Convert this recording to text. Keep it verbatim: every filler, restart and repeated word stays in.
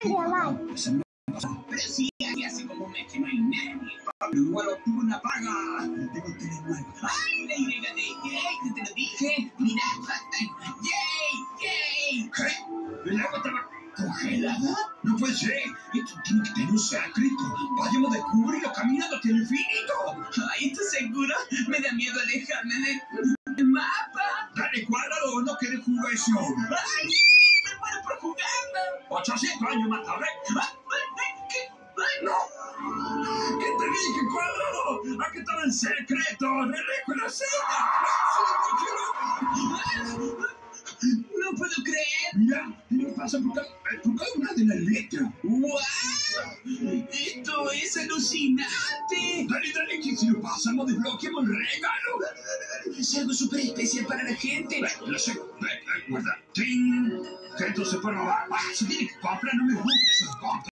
Pero sí, hace como un mes que no hay nadie. Pablo igual obtuvo una paga de contener nuevo. ¡Ay, la Y de Yay! ¿Te lo dije? Mira, ¡Yay! ¡Yay! ¿Qué? ¿El agua estaba congelada? No puede ser. Esto tiene que tener un secreto. Vayamos a descubrirlo caminando hacia el infinito. Ay, ¿estás seguro? Me da miedo alejarme del mapa. Dale, Cuadrado, no quede juguecio. ¡Ay! ¡Me muero por jugarlo! ochocientos años más tarde. ¿Qué? ¡Ay, no! ¿Qué te dije, Cuadrado? Aquí estaba el secreto. ¡Redejo la silla! ¡No puedo creer! Mira, ¿qué pasa? Porque hay una de las letras. ¡Wow! ¡Esto es alucinante! Dale, dale, que si lo pasamos desbloqueamos el regalo. Dale, dale, dale. Es algo súper especial para la gente. Lo sé. Guarda. ¡Ting! Que esto se puede robar. Ah, se tiene que comprar, no me gusta eso.